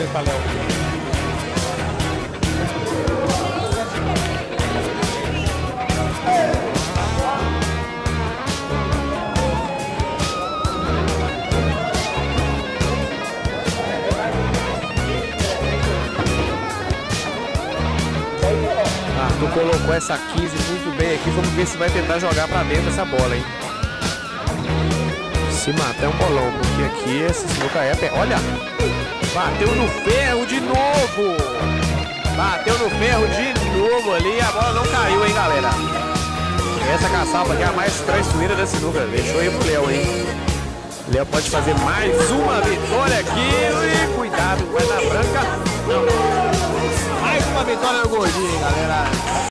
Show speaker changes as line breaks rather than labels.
vocês pra Léo.
Arthur colocou essa 15 muito bem aqui. Vamos ver se vai tentar jogar pra dentro essa bola, hein? Se matar é um bolão, porque aqui esse sinuca é pé. Olha! Bateu no ferro de novo! Bateu no ferro de novo ali. A bola não caiu, hein, galera? Essa caçapa aqui é a mais traiçoeira da sinuca. Deixou aí pro Léo, hein? Léo pode fazer mais uma vitória aqui. E cuidado, vai na branca. Não. Mais uma vitória no gordinho, hein, galera?